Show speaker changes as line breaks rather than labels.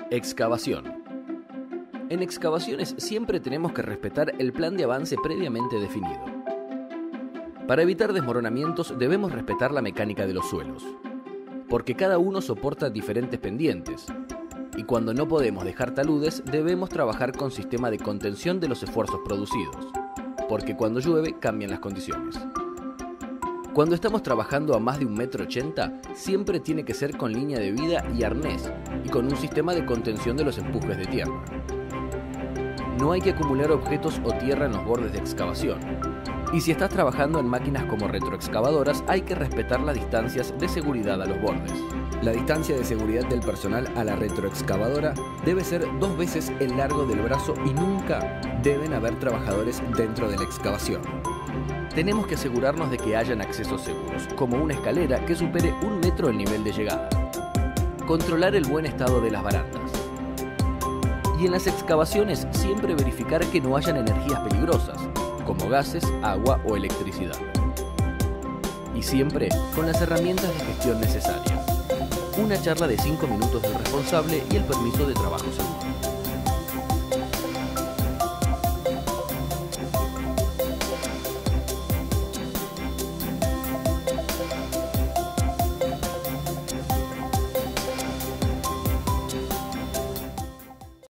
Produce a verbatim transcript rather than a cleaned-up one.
Excavación. En excavaciones siempre tenemos que respetar el plan de avance previamente definido. Para evitar desmoronamientos debemos respetar la mecánica de los suelos, porque cada uno soporta diferentes pendientes, y cuando no podemos dejar taludes debemos trabajar con sistema de contención de los esfuerzos producidos, porque cuando llueve cambian las condiciones. Cuando estamos trabajando a más de un metro ochenta, siempre tiene que ser con línea de vida y arnés, y con un sistema de contención de los empujes de tierra. No hay que acumular objetos o tierra en los bordes de excavación. Y si estás trabajando en máquinas como retroexcavadoras, hay que respetar las distancias de seguridad a los bordes. La distancia de seguridad del personal a la retroexcavadora debe ser dos veces el largo del brazo y nunca deben haber trabajadores dentro de la excavación. Tenemos que asegurarnos de que hayan accesos seguros, como una escalera que supere un metro el nivel de llegada. Controlar el buen estado de las barandas. Y en las excavaciones siempre verificar que no hayan energías peligrosas, como gases, agua o electricidad. Y siempre con las herramientas de gestión necesarias. Una charla de cinco minutos del responsable y el permiso de trabajo seguro.